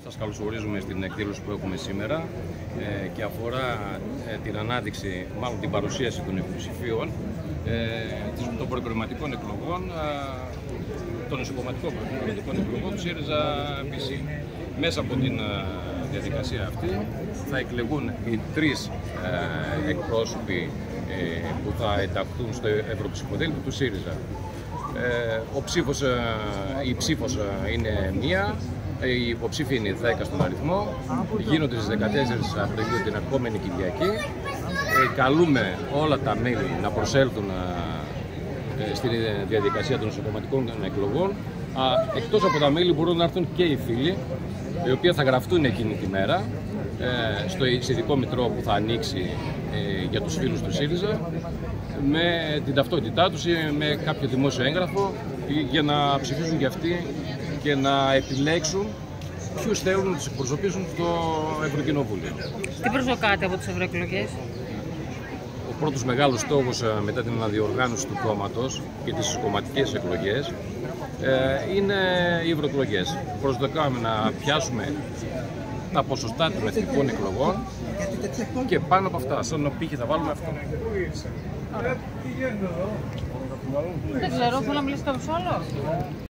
Σας καλωσορίζουμε στην εκδήλωση που έχουμε σήμερα και αφορά την ανάδειξη, μάλλον την παρουσίαση των υποψηφίων των προκριματικών εκλογών, των νοσοκομματικών προκριματικών εκλογών του ΣΥΡΙΖΑ PC. Μέσα από την διαδικασία αυτή θα εκλεγούν οι τρεις εκπρόσωποι που θα ενταχθούν στο ευρωψηφοδέλτιο του ΣΥΡΙΖΑ. Η ψήφος είναι μία. Οι υποψήφοι είναι 10 στον αριθμό, γίνονται στις 14 Απριλίου την ερχόμενη Κυριακή. Καλούμε όλα τα μέλη να προσέλθουν στη διαδικασία των νοσοκομματικών εκλογών. Εκτός από τα μέλη μπορούν να έρθουν και οι φίλοι, οι οποίοι θα γραφτούν εκείνη τη μέρα στο ειδικό μητρό που θα ανοίξει για τους φίλους του ΣΥΡΙΖΑ, με την ταυτότητά τους ή με κάποιο δημόσιο έγγραφο, για να ψηφίσουν και αυτοί και να επιλέξουν ποιους θέλουν να τους εκπροσωπήσουν στο Ευρωκοινοβούλιο. Τι προσδοκάτε από τις ευρωεκλογές? Ο πρώτος μεγάλος στόχος μετά την αναδιοργάνωση του κόμματος και τις κομματικές εκλογές είναι οι ευρωεκλογές. Προσδοκάμε να πιάσουμε τα ποσοστά των εθνικών εκλογών και πάνω από αυτά, στον πύχη θα βάλουμε αυτό. Δεν ξέρω, θέλω να μιλήσει κάποιος άλλος.